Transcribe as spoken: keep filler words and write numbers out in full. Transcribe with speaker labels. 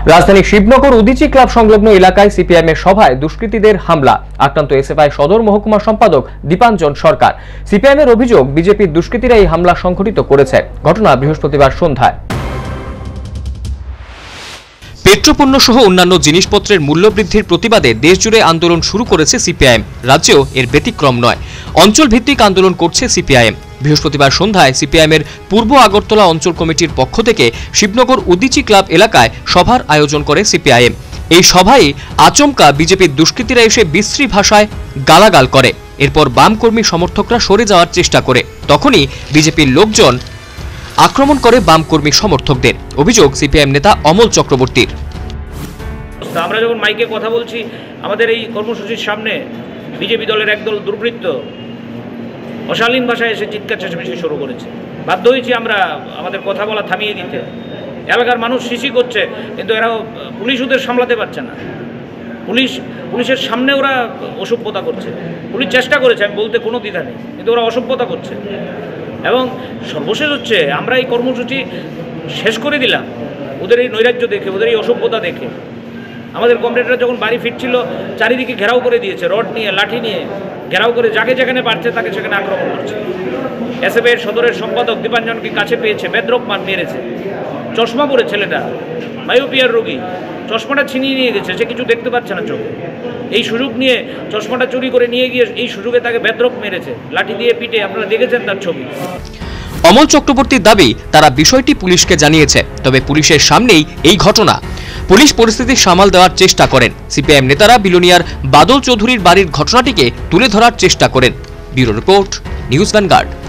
Speaker 1: রাজধানী শিবনগর উদিচি ক্লাব সংলগ্ন এলাকায় সিপিআইএম এর সভায় দুষ্কৃতীদের হামলা। আক্রান্ত এসএফআই সদর মহকুমা সম্পাদক দীপাঞ্জন সরকার। সিপিআইএম এর অভিযোগ, বিজেপির দুষ্কৃতীরা এই হামলা সংঘটিত করেছে। ঘটনা বৃহস্পতিবার সন্ধ্যায়। পেট্রোপণ্য সহ অন্যান্য জিনিসপত্রের মূল্য বৃদ্ধির প্রতিবাদে দেশজুড়ে আন্দোলন শুরু করেছে সিপিআইএম। রাজ্যেও এর ব্যতিক্রম নয়। অঞ্চল ভিত্তিক আন্দোলন করছে সিপিআইএম। বৃহস্পতিবার সন্ধ্যায় সিপিআইএম এর পূর্ব আগরতলা অঞ্চল কমিটির পক্ষ থেকে শিবনগর উদিচি ক্লাব এলাকায় সভার আয়োজন করে সিপিআইএম। এই সভায় আচমকা বিজেপির দুষ্কৃতীরা এসে বিশ্রী ভাষায় গালাগাল করে। এরপর বাম কর্মী সমর্থকরা সরে যাওয়ার চেষ্টা করে। তখনই বিজেপির লোকজন আক্রমণ করে বাম কর্মী সমর্থকদের। অভিযোগ সিপিআইএম নেতা অমল চক্রবর্তীর।
Speaker 2: আমরা যখন মাইকে কথা বলছি, আমাদের এই কর্মসূচির সামনে বিজেপি দলের একদল দুর্বৃত্ত অশালীন ভাষায় এসে চিৎকার চেঁচামেচি শুরু করেছে। বাধ্য হয়েছি আমরা আমাদের কথা বলা থামিয়ে দিতে। এলাকার মানুষ শিশি করছে, কিন্তু এরাও পুলিশ ওদের সামলাতে পারছে না। পুলিশ পুলিশের সামনে ওরা অসভ্যতা করছে। পুলিশ চেষ্টা করেছে, আমি বলতে কোনো দ্বিধা নেই, কিন্তু ওরা অসভ্যতা করছে। এবং সর্বশেষ হচ্ছে, আমরা এই কর্মসূচি শেষ করে দিলাম ওদের এই নৈরাজ্য দেখে, ওদের এই অসভ্যতা দেখে। আমাদের কমরেডরা যখন বাড়ি ফিরছিল, চারিদিকে ঘেরাও করে দিয়েছে, রড নিয়ে, লাঠি নিয়ে ঘেরাও করে যাকে যেখানে পারছে তাকে সেখানে আক্রমণ করছে। এসএফআই সদরের সম্পাদক দীপাঞ্জনকে কাছে পেয়েছে, বেদরক মার মেরেছে। চশমা পরে ছেলেটা, মায়োপিয়ার রোগী, চশমাটা ছিনিয়ে নিয়ে গেছে, সে কিছু দেখতে পাচ্ছে না চোখে। এই সুযোগ নিয়ে চশমাটা চুরি করে নিয়ে গিয়ে এই সুযোগে তাকে বেদরক মেরেছে, লাঠি দিয়ে পিটে। আপনারা দেখেছেন তার ছবি।
Speaker 1: অমল চক্রবর্তীর দাবি, তারা বিষয়টি পুলিশকে জানিয়েছে, তবে পুলিশের সামনেই এই ঘটনা। পুলিশ পরিস্থিতি সামাল দেওয়ার চেষ্টা করেন। সিপিআইএম নেতারা বিলোনিয়ার বাদল চৌধুরীর বাড়ির ঘটনাটিকে তুলে ধরার চেষ্টা করেন। Bureau report, news vanguard.